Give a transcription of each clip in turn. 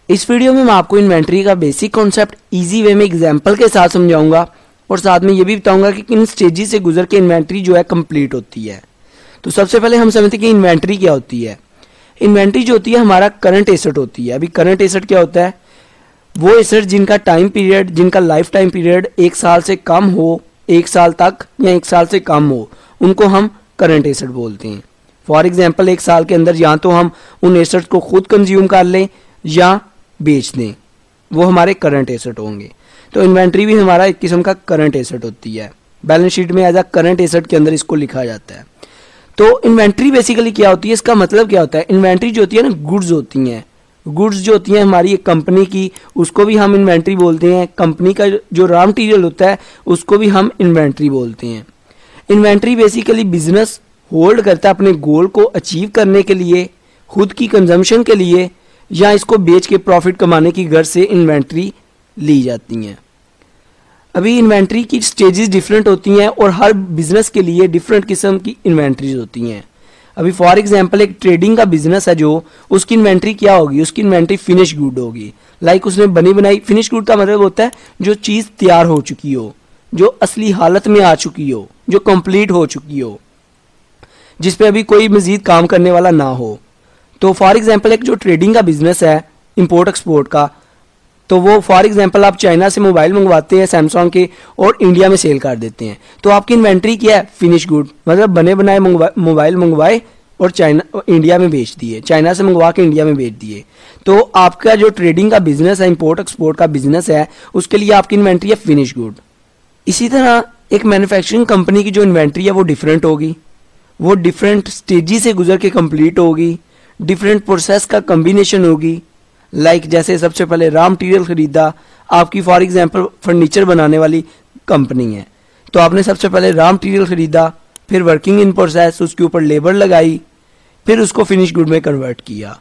इस वीडियो में मैं आपको इन्वेंट्री का बेसिक कॉन्सेप्ट इजी वे में एग्जांपल के साथ समझाऊंगा और साथ में ये भी बताऊंगा कि किन स्टेजेस से गुजर के इन्वेंट्री जो है कंप्लीट होती है। तो सबसे पहले हम समझते हैं कि इन्वेंट्री क्या होती है। इन्वेंट्री जो होती है हमारा करंट एसेट होती है। अभी करंट एसेट क्या होता है? वो एसेट जिनका टाइम पीरियड, जिनका लाइफ टाइम पीरियड 1 साल से कम हो, 1 साल तक या 1 साल से कम हो, उनको हम करंट एसेट बोलते हैं। फॉर एग्जाम्पल 1 साल के अंदर या तो हम उन एसेट्स को खुद कंज्यूम कर लें या बेच दें, वो हमारे करंट एसेट होंगे। तो इन्वेंट्री भी हमारा एक किस्म का करंट एसेट होती है। बैलेंस शीट में एज अ करंट एसेट के अंदर इसको लिखा जाता है। तो इन्वेंट्री बेसिकली क्या होती है, इसका मतलब क्या होता है? इन्वेंट्री जो होती है ना, गुड्स होती हैं। गुड्स जो होती हैं हमारी एक कंपनी की, उसको भी हम इन्वेंट्री बोलते हैं। कंपनी का जो रॉ मटेरियल होता है उसको भी हम इन्वेंट्री बोलते हैं। इन्वेंट्री बेसिकली बिजनेस होल्ड करता है अपने गोल को अचीव करने के लिए, खुद की कंजम्पशन के लिए, या इसको बेच के प्रॉफिट कमाने की गर्ज से इन्वेंट्री ली जाती हैं। अभी इन्वेंट्री की स्टेजेस डिफरेंट होती हैं और हर बिजनेस के लिए डिफरेंट किस्म की इन्वेंट्रीज होती हैं। अभी फॉर एग्जांपल एक ट्रेडिंग का बिजनेस है जो, उसकी इन्वेंट्री क्या होगी? उसकी इन्वेंट्री फिनिश गुड होगी। लाइक उसने बनी बनाई, फिनिश गुड का मतलब होता है जो चीज़ तैयार हो चुकी हो, जो असली हालत में आ चुकी हो, जो कंप्लीट हो चुकी हो, जिस पे अभी कोई मजीद काम करने वाला ना हो। तो फॉर एग्जांपल एक जो ट्रेडिंग का बिजनेस है इंपोर्ट एक्सपोर्ट का, तो वो फॉर एग्जांपल आप चाइना से मोबाइल मंगवाते हैं सैमसंग के और इंडिया में सेल कर देते हैं, तो आपकी इन्वेंट्री क्या है? फिनिश गुड, मतलब बने बनाए मोबाइल मंगवाए और चाइना इंडिया में बेच दिए, चाइना से मंगवा के इंडिया में बेच दिए। तो आपका जो ट्रेडिंग का बिजनेस है, इंपोर्ट एक्सपोर्ट का बिजनेस है, उसके लिए आपकी इन्वेंट्री है फिनिश गुड। इसी तरह एक मैन्युफैक्चरिंग कंपनी की जो इन्वेंट्री है वो डिफरेंट होगी, वो डिफरेंट स्टेजेस से गुजर के कंप्लीट होगी, डिफरेंट प्रोसेस का कॉम्बिनेशन होगी। लाइक जैसे सबसे पहले रॉ मटेरियल खरीदा, आपकी फॉर एग्जांपल फर्नीचर बनाने वाली कंपनी है, तो आपने सबसे पहले रॉ मटेरियल खरीदा, फिर वर्किंग इन प्रोसेस, उसके ऊपर लेबर लगाई, फिर उसको फिनिश गुड में कन्वर्ट किया।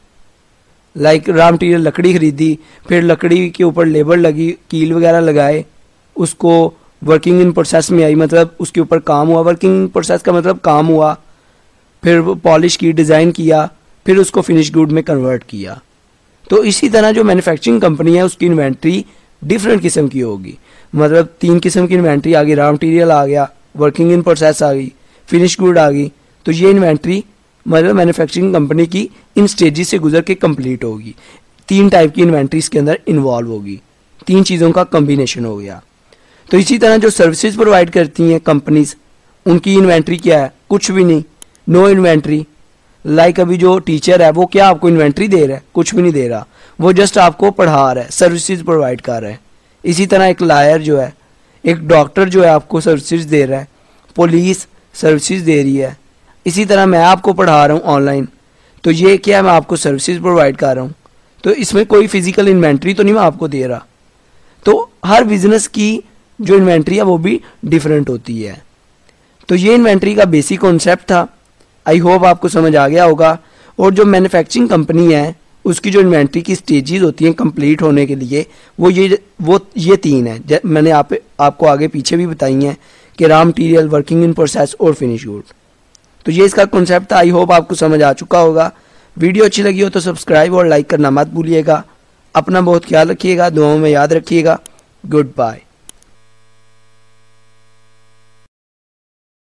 लाइक रॉ मटेरियल लकड़ी खरीदी, फिर लकड़ी के ऊपर लेबर लगी, कील वगैरह लगाए, उसको वर्किंग इन प्रोसेस में आई, मतलब उसके ऊपर काम हुआ। वर्किंग प्रोसेस का मतलब काम हुआ, फिर पॉलिश की, डिज़ाइन किया, फिर उसको फिनिश गुड में कन्वर्ट किया। तो इसी तरह जो मैन्युफैक्चरिंग कंपनी है उसकी इन्वेंट्री डिफरेंट किस्म की होगी। मतलब 3 किस्म की इन्वेंट्री आ गई, रॉ मटेरियल आ गया, वर्किंग इन प्रोसेस आ गई, फिनिश गुड आ गई। तो ये इन्वेंट्री मतलब मैन्युफैक्चरिंग कंपनी की इन स्टेजेस से गुजर के कंप्लीट होगी। 3 टाइप की इन्वेंट्री इसके अंदर इन्वॉल्व होगी, 3 चीज़ों का कॉम्बिनेशन हो गया। तो इसी तरह जो सर्विसेज प्रोवाइड करती हैं कंपनीज, उनकी इन्वेंट्री क्या है? कुछ भी नहीं, नो इन्वेंट्री। लाइक अभी जो टीचर है वो क्या आपको इन्वेंट्री दे रहा है? कुछ भी नहीं दे रहा, वो जस्ट आपको पढ़ा रहा है, सर्विसेज प्रोवाइड कर रहा है। इसी तरह एक लायर जो है, एक डॉक्टर जो है आपको सर्विसेज दे रहा है, पुलिस सर्विसेज दे रही है। इसी तरह मैं आपको पढ़ा रहा हूँ ऑनलाइन, तो ये क्या, मैं आपको सर्विसेज प्रोवाइड कर रहा हूँ, तो इसमें कोई फिजिकल इन्वेंट्री तो नहीं मैं आपको दे रहा। तो हर बिजनेस की जो इन्वेंट्री है वो भी डिफरेंट होती है। तो ये इन्वेंट्री का बेसिक कॉन्सेप्ट था। आई होप आपको समझ आ गया होगा। और जो मैन्युफैक्चरिंग कंपनी है उसकी जो इन्वेंट्री की स्टेजेस होती हैं कंप्लीट होने के लिए, वो ये 3 है। मैंने आपको आगे पीछे भी बताई हैं कि raw material, working in process और फिनिश गुड। तो ये इसका कॉन्सेप्ट था। आई होप आपको समझ आ चुका होगा। वीडियो अच्छी लगी हो तो सब्सक्राइब और लाइक करना मत भूलिएगा। अपना बहुत ख्याल रखिएगा, दुआओं में याद रखिएगा। Good bye.